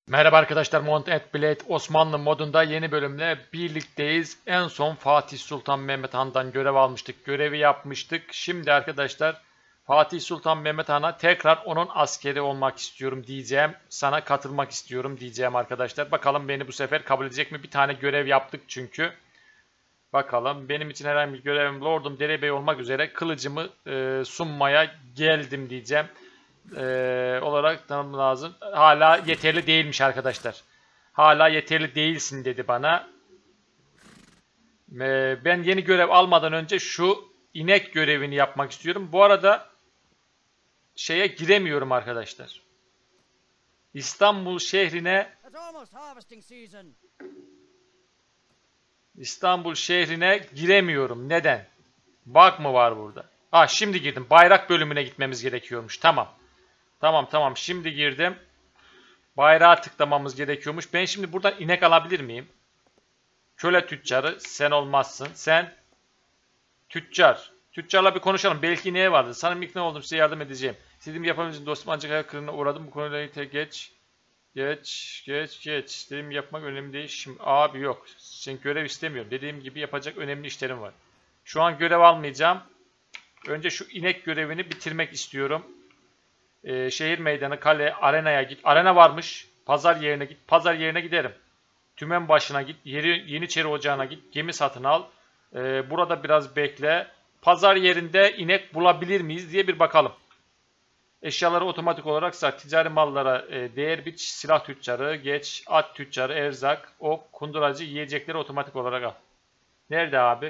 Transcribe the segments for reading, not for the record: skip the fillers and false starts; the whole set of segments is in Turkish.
Merhaba arkadaşlar, Mount & Blade Osmanlı modunda yeni bölümle birlikteyiz. En son Fatih Sultan Mehmet Han'dan görev almıştık, görevi yapmıştık. Şimdi arkadaşlar Fatih Sultan Mehmet Han'a tekrar onun askeri olmak istiyorum diyeceğim. Sana katılmak istiyorum diyeceğim arkadaşlar. Bakalım beni bu sefer kabul edecek mi? Bir tane görev yaptık çünkü. Bakalım benim için herhangi bir görevim Lordum Derebey olmak üzere kılıcımı sunmaya geldim diyeceğim. Olarak tanım lazım. Hala yeterli değilmiş arkadaşlar. Hala yeterli değilsin dedi bana. Ben yeni görev almadan önce şu inek görevini yapmak istiyorum. Bu arada şeye giremiyorum arkadaşlar. İstanbul şehrine giremiyorum. Neden? Bug mı var burada? Şimdi girdim. Bayrak bölümüne gitmemiz gerekiyormuş. Tamam. Tamam. Şimdi girdim. Bayrağa tıklamamız gerekiyormuş. Ben şimdi buradan inek alabilir miyim? Köle tüccarı. Sen olmazsın. Sen tüccar. Tüccarla bir konuşalım. Belki neye vardı? Sanırım ikna oldum. Size yardım edeceğim. İstediğimi yapabileceğim dostum ancak hayal kırığına uğradım. Bu konuyla geç. İstediğimi yapmak önemli değil. Şimdi abi yok. Sen görev istemiyorum. Dediğim gibi yapacak önemli işlerim var. Şu an görev almayacağım. Önce şu inek görevini bitirmek istiyorum. Şehir meydanı, kale, arenaya git. Arena varmış. Pazar yerine git. Pazar yerine giderim. Tümen başına git. Yeniçeri ocağına git. Gemi satın al. Burada biraz bekle. Pazar yerinde inek bulabilir miyiz diye bir bakalım. Eşyaları otomatik olarak sat. Ticari mallara değer biç. Silah tüccarı, geç. At tüccarı, erzak, ok, kunduracı, yiyecekleri otomatik olarak al. Nerede abi?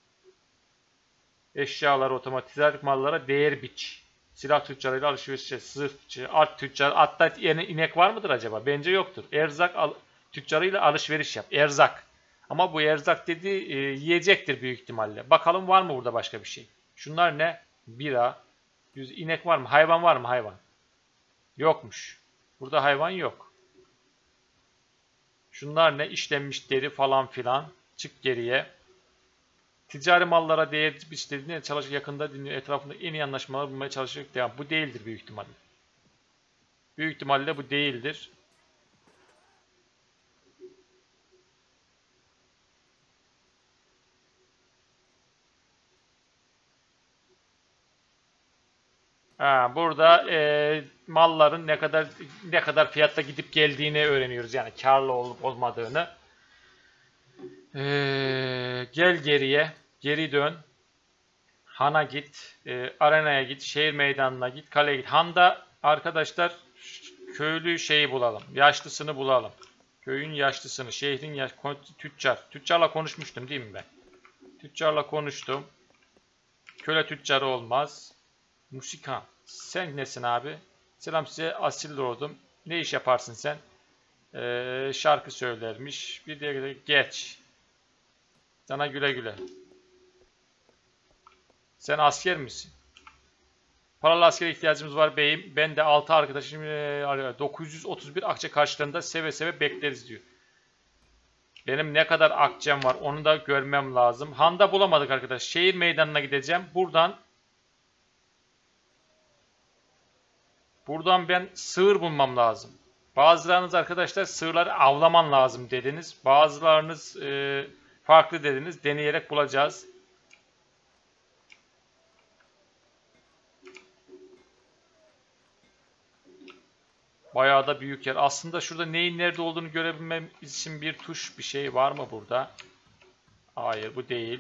Eşyaları otomatik. Ticari mallara değer biç. Silah tüccarıyla alışverişe, zırhçı, at tüccarı. Atta yeni inek var mıdır acaba? Bence yoktur. Tüccarıyla alışveriş yap. Erzak. Ama bu erzak dediği yiyecektir büyük ihtimalle. Bakalım var mı burada başka bir şey? Şunlar ne? Bira. İnek var mı? Hayvan var mı? Hayvan. Yokmuş. Burada hayvan yok. Şunlar ne? İşlenmiş deri falan filan. Çık geriye. Ticari mallara değer biçtiğinde çalışıp yakında dinliyor. Etrafında en iyi anlaşmalar bulmaya çalışacak. Devam. Bu değildir büyük ihtimalle. Büyük ihtimalle bu değildir. Burada malların ne kadar fiyatta gidip geldiğini öğreniyoruz. Yani karlı olup olmadığını. Gel geriye. Geri dön. Han'a git. Arenaya git. Şehir meydanına git. Kaleye git. Han'da arkadaşlar köylü şeyi bulalım. Yaşlısını bulalım. Köyün yaşlısını. Şehrin tüccar. Tüccarla konuşmuştum değil mi ben? Tüccarla konuştum. Köle tüccarı olmaz. Musikan. Sen nesin abi? Selam size asil lordum. Ne iş yaparsın sen? Şarkı söylermiş. Bir de geç. Sana güle güle. Sen asker misin? Paralı askere ihtiyacımız var beyim. Ben de 6 arkadaşım arıyor. 931 akçe karşılığında seve seve bekleriz diyor. Benim ne kadar akçem var onu da görmem lazım. Han'da bulamadık arkadaş. Şehir meydanına gideceğim. Buradan ben sığır bulmam lazım. Bazılarınız arkadaşlar sığırları avlaman lazım dediniz. Bazılarınız farklı dediniz. Deneyerek bulacağız. Bayağı da büyük yer. Aslında şurada neyin nerede olduğunu görebilmem için bir tuş bir şey var mı burada? Hayır bu değil.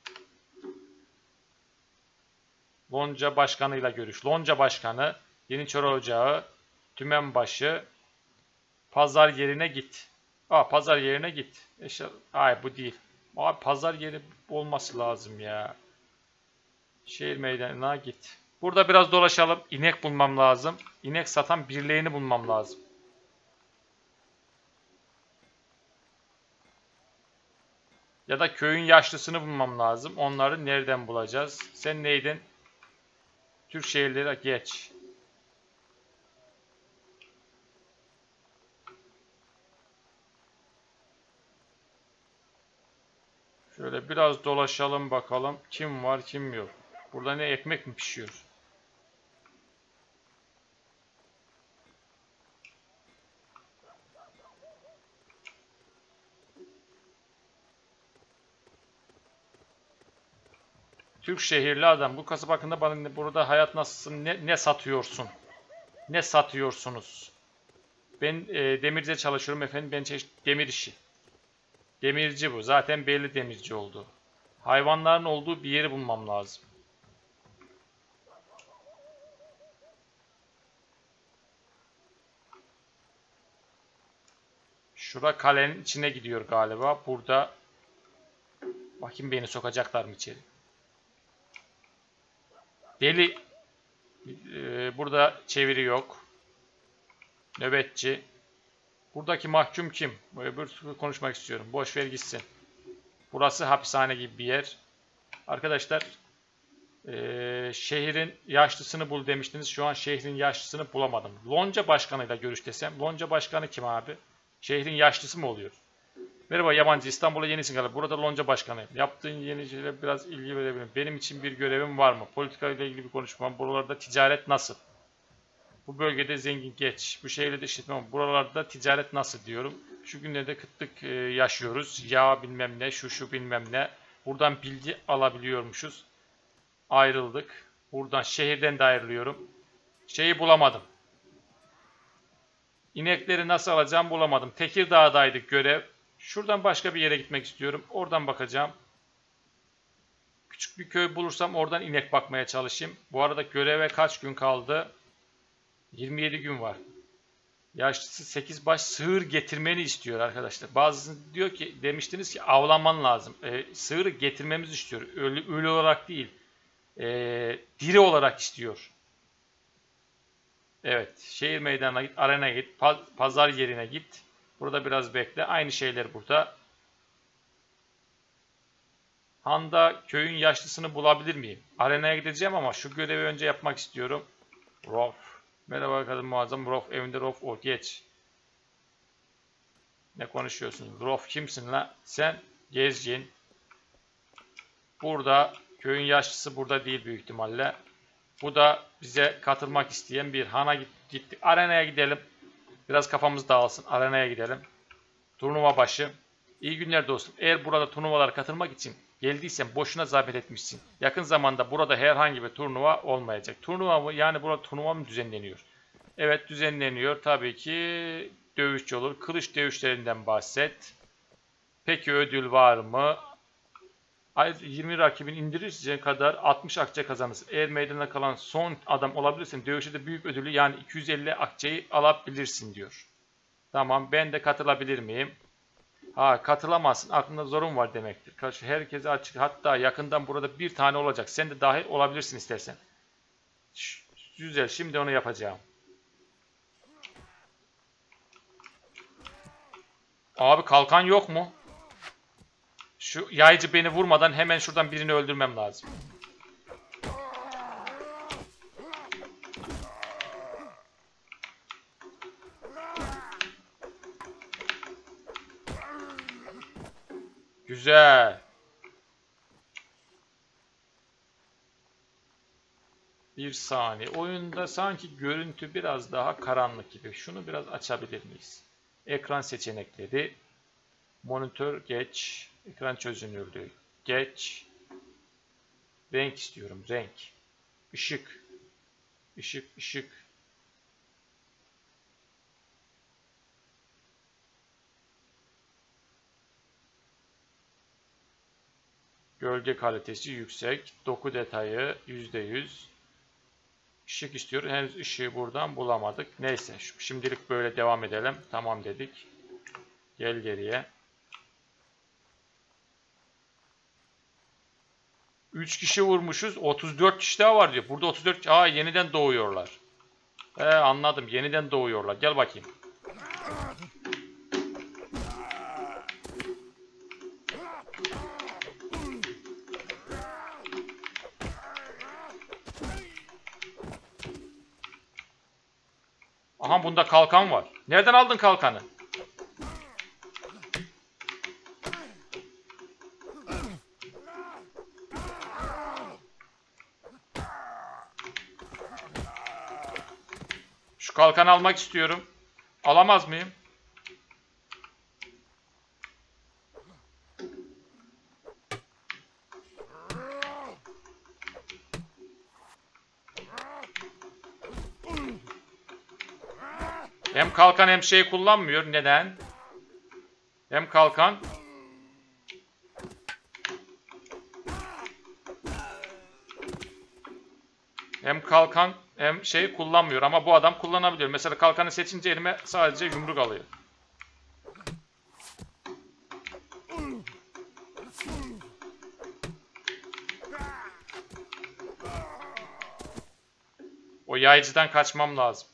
Lonca başkanıyla görüş. Lonca başkanı, Yeniçeri Ocağı, Tümenbaşı, pazar yerine git. Pazar yerine git. Hayır bu değil. Abi pazar yeri olması lazım ya. Şehir meydanına git. Burada biraz dolaşalım. İnek bulmam lazım. İnek satan birilerini bulmam lazım. Ya da köyün yaşlısını bulmam lazım. Onları nereden bulacağız? Sen neydin? Türk şehirleri geç. Şöyle biraz dolaşalım bakalım. Kim var kim yok. Burada ne ekmek mi pişiyor? Türk şehirli adam. Bu kasaba hakkında bana burada hayat nasılsın? Ne satıyorsun? Ne satıyorsunuz? Ben demirci'de çalışıyorum efendim. Ben demir işi. Demirci bu. Zaten belli demirci oldu. Hayvanların olduğu bir yeri bulmam lazım. Şura kalenin içine gidiyor galiba. Burada bakayım beni sokacaklar mı içeri? Deli. Burada çeviri yok. Nöbetçi. Buradaki mahkum kim? Öbür konuşmak istiyorum. Boş ver gitsin. Burası hapishane gibi bir yer. Arkadaşlar şehrin yaşlısını bul demiştiniz. Şu an şehrin yaşlısını bulamadım. Lonca başkanıyla görüş desem. Lonca başkanı kim abi? Şehrin yaşlısı mı oluyor? Merhaba yabancı, İstanbul'a yenisin galiba. Burada Lonca başkanıyım. Yaptığın yeni şeylere biraz ilgi verebilirim. Benim için bir görevim var mı? Politika ile ilgili bir konuşmam. Buralarda ticaret nasıl? Bu bölgede zengin geç. Bu şehirde işletmem. Buralarda ticaret nasıl diyorum. Şu günlerde kıtlık yaşıyoruz. Yağ bilmem ne, şu bilmem ne. Buradan bilgi alabiliyormuşuz. Ayrıldık. Buradan şehirden de ayrılıyorum. Şeyi bulamadım. İnekleri nasıl alacağım bulamadım. Tekirdağ'daydık görev. Şuradan başka bir yere gitmek istiyorum. Oradan bakacağım. Küçük bir köy bulursam oradan inek bakmaya çalışayım. Bu arada göreve kaç gün kaldı? 27 gün var. Yaşlısı 8 baş sığır getirmeni istiyor arkadaşlar. Bazısı diyor ki demiştiniz ki avlanman lazım. Sığırı getirmemizi istiyor. Ölü olarak değil. Diri olarak istiyor. Evet. Şehir meydanına git. Arenaya git. Pazar yerine git. Burada biraz bekle. Aynı şeyler burada. Handa köyün yaşlısını bulabilir miyim? Arenaya gideceğim ama şu görevi önce yapmak istiyorum. Rof. Merhaba kadın muazzam. Rof evinde Rof o geç. Ne konuşuyorsun? Rof kimsin la? Sen gezgin. Burada köyün yaşlısı burada değil büyük ihtimalle. Bu da bize katılmak isteyen bir hana gittik. Arenaya gidelim. Biraz kafamız dağılsın. Arenaya gidelim. Turnuva başı. İyi günler dostum. Eğer burada turnuvalara katılmak için geldiysen boşuna zahmet etmişsin. Yakın zamanda burada herhangi bir turnuva olmayacak. Turnuva mı? Yani burada turnuva mı düzenleniyor? Evet düzenleniyor. Tabii ki dövüşçü olur. Kılıç dövüşlerinden bahset. Peki ödül var mı? 20 rakibin indirirse kadar 60 akçe kazanırsın. Eğer meydana kalan son adam olabilirsen dövüşte de büyük ödülü yani 250 akçeyi alabilirsin diyor. Tamam ben de katılabilir miyim? Ha katılamazsın. Aklında zorun var demektir. Herkese açık. Hatta yakından burada bir tane olacak. Sen de dahil olabilirsin istersen. Güzel. Şimdi onu yapacağım. Abi kalkan yok mu? Şu yaycı beni vurmadan hemen şuradan birini öldürmem lazım. Güzel. Bir saniye. Oyunda sanki görüntü biraz daha karanlık gibi. Şunu biraz açabilir miyiz? Ekran seçenekleri. Monitör geç. Ekran çözünürlüğü geç. Renk istiyorum. Renk. Işık. Işık. Işık. Gölge kalitesi yüksek. Doku detayı %100. Işık istiyoruz. Henüz ışığı buradan bulamadık. Neyse. Şimdilik böyle devam edelim. Tamam dedik. Gel geriye. 3 kişi vurmuşuz. 34 kişi daha var diyor. Burada 34. Aa yeniden doğuyorlar. Anladım. Yeniden doğuyorlar. Gel bakayım. Aha bunda kalkan var. Nereden aldın kalkanı? Şu kalkanı almak istiyorum. Alamaz mıyım? Hem kalkan hem şey kullanmıyor. Neden? Hem kalkan. Hem kalkan hem şey kullanmıyor. Ama bu adam kullanabiliyor. Mesela kalkanı seçince elime sadece yumruk alıyor. O yaycıdan kaçmam lazım.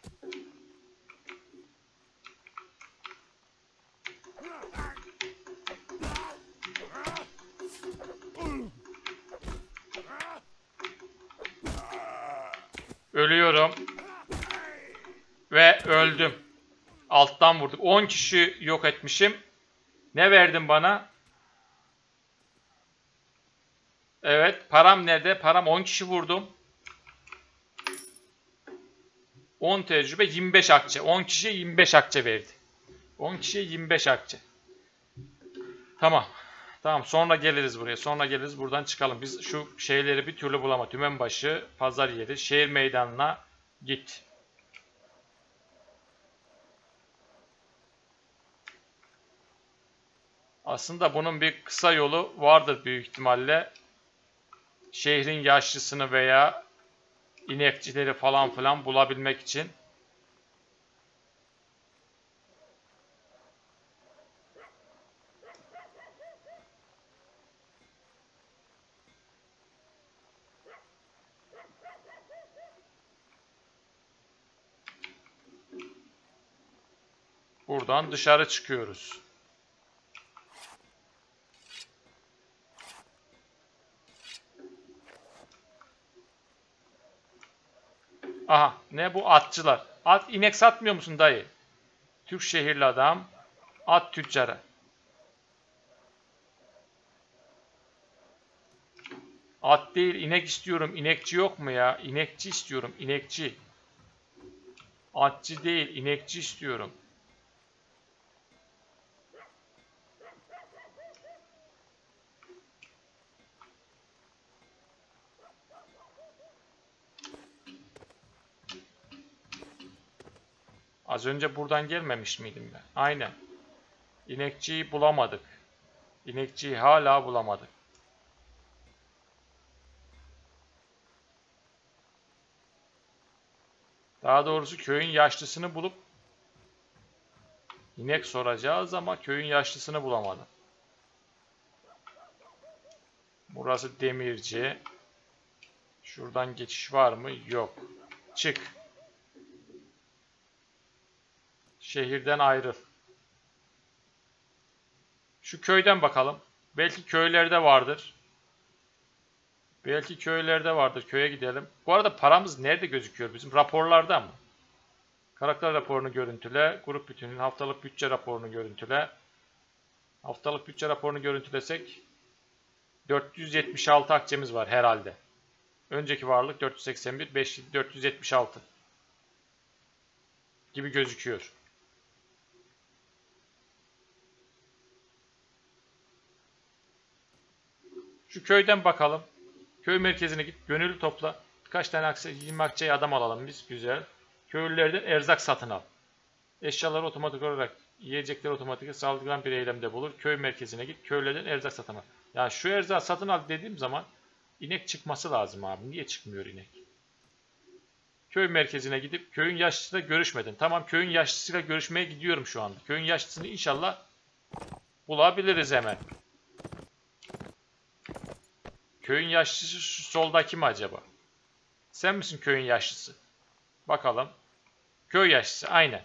Ölüyorum. Ve öldüm. Alttan vurduk. 10 kişi yok etmişim. Ne verdin bana? Evet. Param nerede? Param 10 kişi vurdum. 10 tecrübe 25 akçe. 10 kişiye 25 akçe verdi. 10 kişiye 25 akçe. Tamam. Tamam, sonra geliriz buraya. Sonra geliriz, buradan çıkalım. Biz şu şeyleri bir türlü bulamadık. Dümenbaşı, pazar yeri, şehir meydanına git. Aslında bunun bir kısa yolu vardır büyük ihtimalle. Şehrin yaşlısını veya inekçileri falan filan bulabilmek için. Buradan dışarı çıkıyoruz. Aha, ne bu? Atçılar. At, inek satmıyor musun dayı? Türk şehirli adam. At tüccarı. At değil, inek istiyorum. İnekçi yok mu ya? İnekçi istiyorum. İnekçi. Atçı değil, inekçi istiyorum. Az önce buradan gelmemiş miydim ben? Aynen. İnekçiyi bulamadık. İnekçiyi hala bulamadık. Daha doğrusu köyün yaşlısını bulup inek soracağız ama köyün yaşlısını bulamadım. Burası demirci. Şuradan geçiş var mı? Yok. Çık. Şehirden ayrıl. Şu köyden bakalım. Belki köylerde vardır. Belki köylerde vardır. Köye gidelim. Bu arada paramız nerede gözüküyor bizim? Raporlarda mı? Karakter raporunu görüntüle. Grup bütünün haftalık bütçe raporunu görüntüle. Haftalık bütçe raporunu görüntülesek 476 akçemiz var herhalde. Önceki varlık 481, 476 gibi gözüküyor. Şu köyden bakalım. Köy merkezine git, gönüllü topla. Birkaç tane akçe, 20 akçeye adam alalım biz. Güzel. Köylülerden erzak satın al. Eşyaları otomatik olarak, yiyecekleri otomatik saldırgan bir eylemde bulur. Köy merkezine git, köylerden erzak satın al. Ya şu erzak satın al dediğim zaman inek çıkması lazım abi. Niye çıkmıyor inek? Köy merkezine gidip köyün yaşlısıyla görüşmedin. Tamam, köyün yaşlısıyla görüşmeye gidiyorum şu anda. Köyün yaşlısını inşallah bulabiliriz hemen. Köyün yaşlısı şu soldaki mi acaba? Sen misin köyün yaşlısı? Bakalım. Köy yaşlısı aynen.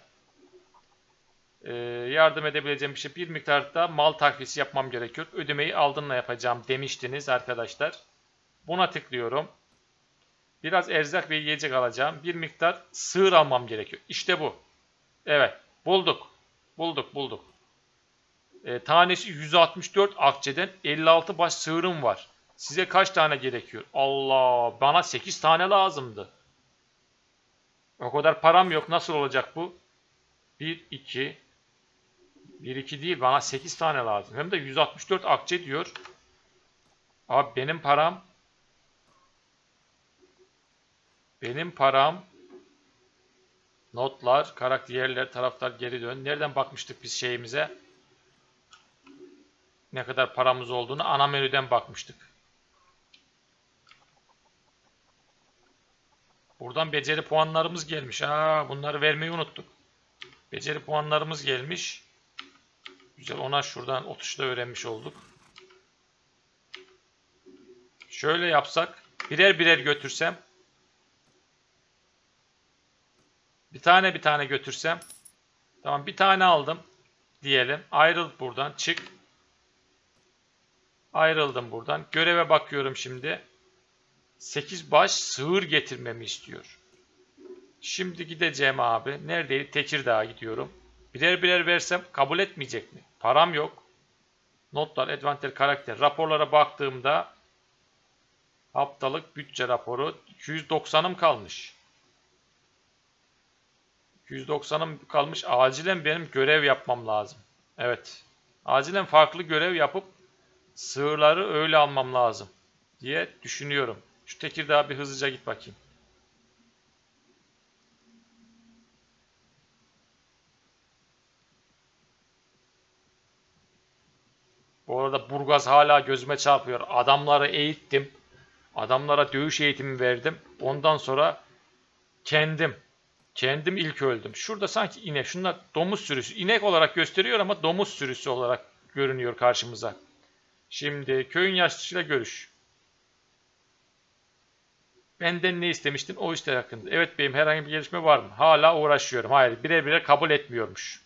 Yardım edebileceğim bir şey. Bir miktarda mal takviyesi yapmam gerekiyor. Ödemeyi aldınla yapacağım demiştiniz arkadaşlar. Buna tıklıyorum. Biraz erzak ve yiyecek alacağım. Bir miktar sığır almam gerekiyor. İşte bu. Evet. Bulduk. Bulduk. Tanesi 164 akçeden 56 baş sığırım var. Size kaç tane gerekiyor? Allah, bana 8 tane lazımdı. O kadar param yok. Nasıl olacak bu? 1, 2. 1, 2 değil. Bana 8 tane lazım. Hem de 164 akçe diyor. Abi benim param Notlar, karakterler, taraftar, geri dön. Nereden bakmıştık biz şeyimize? Ne kadar paramız olduğunu ana menüden bakmıştık. Buradan beceri puanlarımız gelmiş. Bunları vermeyi unuttuk. Beceri puanlarımız gelmiş. Güzel, ona şuradan o tuşla öğrenmiş olduk. Şöyle yapsak, birer birer götürsem. Bir tane götürsem. Tamam, bir tane aldım diyelim. Ayrıl buradan, çık. Ayrıldım buradan. Göreve bakıyorum şimdi. 8 baş sığır getirmemi istiyor. Şimdi gideceğim abi. Neredeydi? Tekirdağ'a gidiyorum. Birer birer versem kabul etmeyecek mi? Param yok. Notlar, advanter, karakter. Raporlara baktığımda haftalık bütçe raporu 290'ım kalmış. 290'ım kalmış. Acilen benim görev yapmam lazım. Evet. Acilen farklı görev yapıp sığırları öyle almam lazım diye düşünüyorum. Şu Tekirdağ'a bir hızlıca git bakayım. Bu arada Burgaz hala gözüme çarpıyor. Adamları eğittim. Adamlara dövüş eğitimi verdim. Ondan sonra kendim ilk öldüm. Şurada sanki inek. Şunlar domuz sürüsü. İnek olarak gösteriyor ama domuz sürüsü olarak görünüyor karşımıza. Şimdi köyün yaşlısıyla görüş. Benden ne istemiştin? O işler hakkında. Evet beyim, herhangi bir gelişme var mı? Hala uğraşıyorum. Hayır, birer birer kabul etmiyormuş.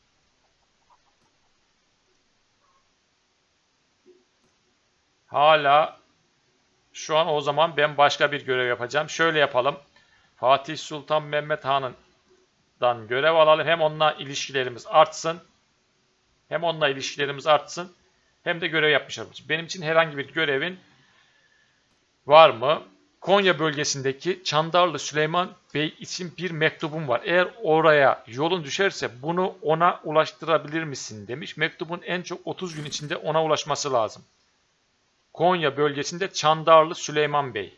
Hala şu an, o zaman ben başka bir görev yapacağım. Şöyle yapalım. Fatih Sultan Mehmet Han'dan görev alalım. Hem onunla ilişkilerimiz artsın. Hem de görev yapmış oluruz. Benim için herhangi bir görevin var mı? Konya bölgesindeki Çandarlı Süleyman Bey için bir mektubum var. Eğer oraya yolun düşerse bunu ona ulaştırabilir misin demiş. Mektubun en çok 30 gün içinde ona ulaşması lazım. Konya bölgesinde Çandarlı Süleyman Bey.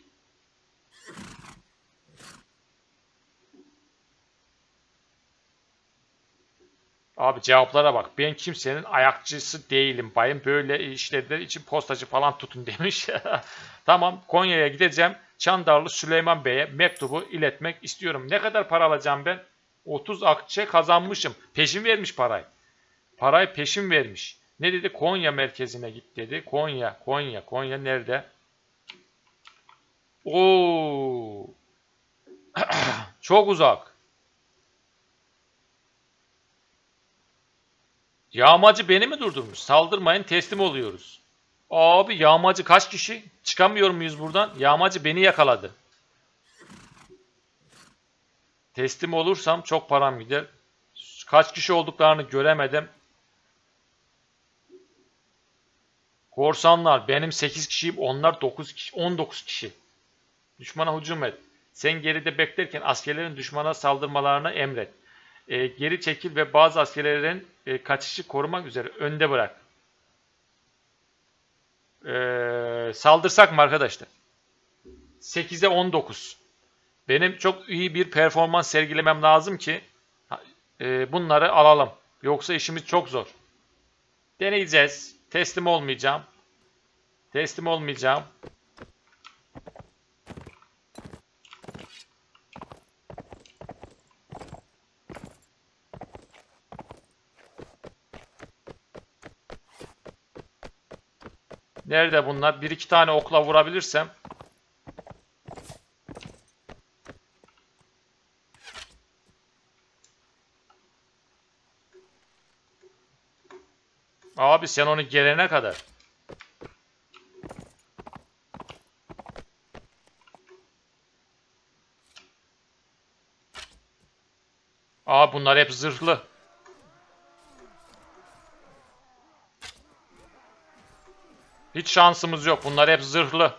Abi cevaplara bak. Ben kimsenin ayakçısı değilim bayım. Böyle işler için postacı falan tutun demiş. Tamam, Konya'ya gideceğim. Çandarlı Süleyman Bey'e mektubu iletmek istiyorum. Ne kadar para alacağım ben? 30 akçe kazanmışım. Peşin vermiş parayı. Parayı peşin vermiş. Ne dedi? Konya merkezine git dedi. Konya nerede? Oo. Çok uzak. Yağmacı beni mi durdurmuş? Saldırmayın, teslim oluyoruz. Abi yağmacı kaç kişi? Çıkamıyor muyuz buradan? Yağmacı beni yakaladı. Teslim olursam çok param gider. Kaç kişi olduklarını göremedim. Korsanlar, benim 8 kişiyim, onlar 9 kişi, 19 kişi. Düşmana hücum et. Sen geride beklerken askerlerin düşmana saldırmalarını emret. Geri çekil ve bazı askerlerin kaçışı korumak üzere önde bırak. Saldırsak mı arkadaşlar? 8'e 19. Benim çok iyi bir performans sergilemem lazım ki bunları alalım. Yoksa işimiz çok zor. Deneyeceğiz. Teslim olmayacağım. Nerede bunlar? Bir iki tane okla vurabilirsem. Abi sen onu gelene kadar. Bunlar hep zırhlı. Hiç şansımız yok. Bunlar hep zırhlı.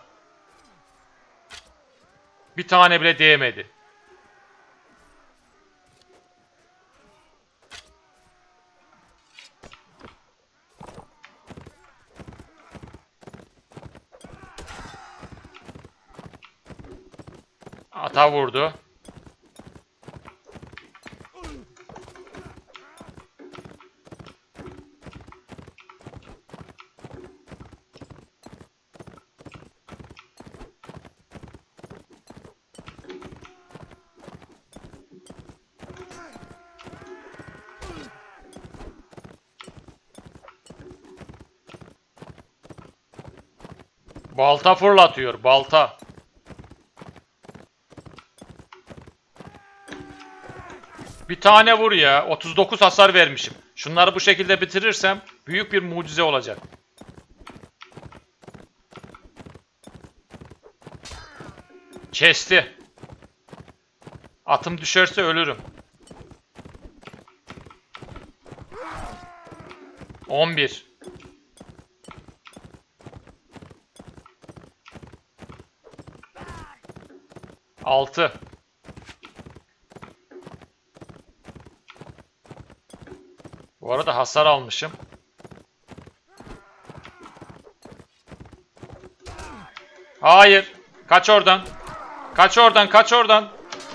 Bir tane bile değmedi. Ata vurdu. Balta fırlatıyor. Balta. Bir tane vur ya. 39 hasar vermişim. Şunları bu şekilde bitirirsem büyük bir mucize olacak. Kesti. Atım düşerse ölürüm. 11. Altı. Bu arada hasar almışım. Hayır. Kaç oradan. Kaç oradan, kaç oradan.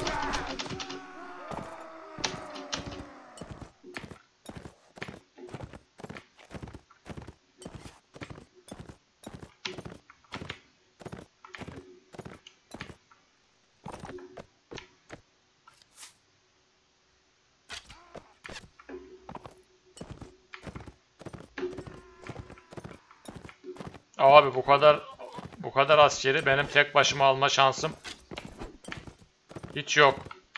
Abi bu kadar askeri benim tek başıma alma şansım hiç yok.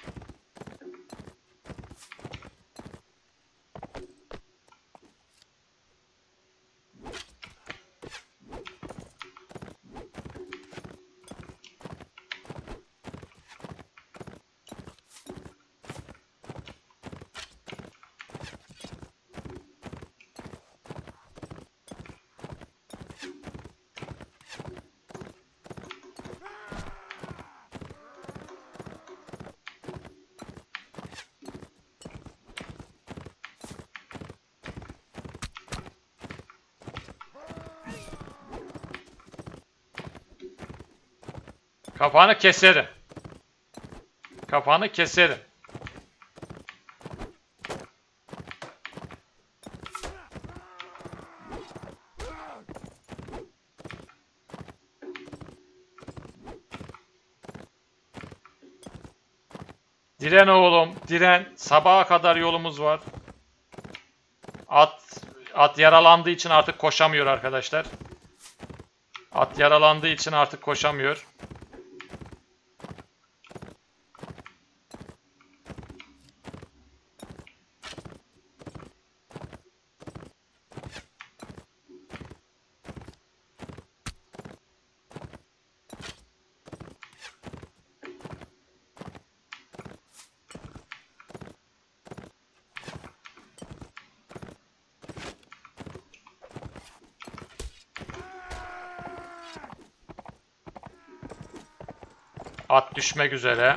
Kafanı keserim. Kafanı keserim. Diren oğlum, diren. Sabaha kadar yolumuz var. At yaralandığı için artık koşamıyor arkadaşlar. At yaralandığı için artık koşamıyor. At düşmek üzere.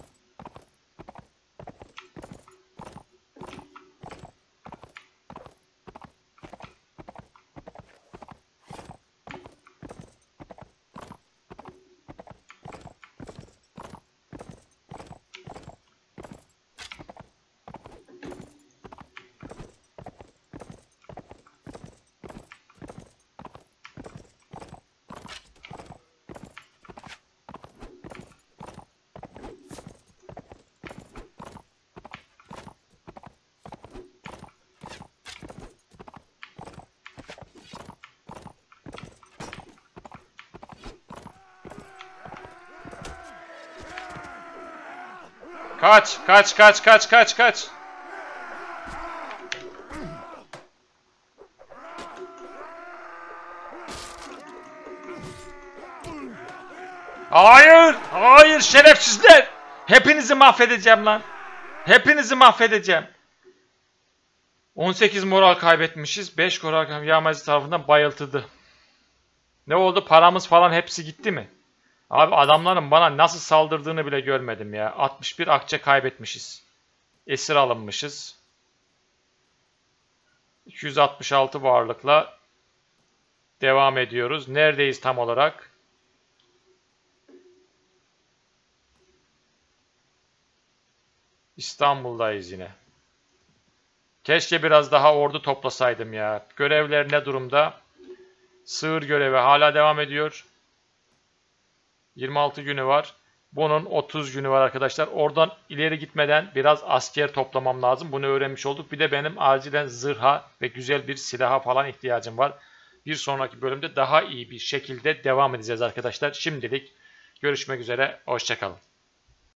Kaç, kaç, kaç, kaç, kaç, kaç. Hayır, hayır şerefsizler. Hepinizi mahvedeceğim lan. Hepinizi mahvedeceğim. 18 moral kaybetmişiz. 5 moral kaybetmişiz. Yağmacı tarafından bayıltıldı. Ne oldu? Paramız falan hepsi gitti mi? Abi adamların bana nasıl saldırdığını bile görmedim ya. 61 akçe kaybetmişiz. Esir alınmışız. 266 varlıkla devam ediyoruz. Neredeyiz tam olarak? İstanbul'dayız yine. Keşke biraz daha ordu toplasaydım ya. Görevler ne durumda? Sığır görevi hala devam ediyor. 26 günü var. Bunun 30 günü var arkadaşlar. Oradan ileri gitmeden biraz asker toplamam lazım. Bunu öğrenmiş olduk. Bir de benim acilen zırha ve güzel bir silaha falan ihtiyacım var. bir sonraki bölümde daha iyi bir şekilde devam edeceğiz arkadaşlar. Şimdilik görüşmek üzere. Hoşça kalın.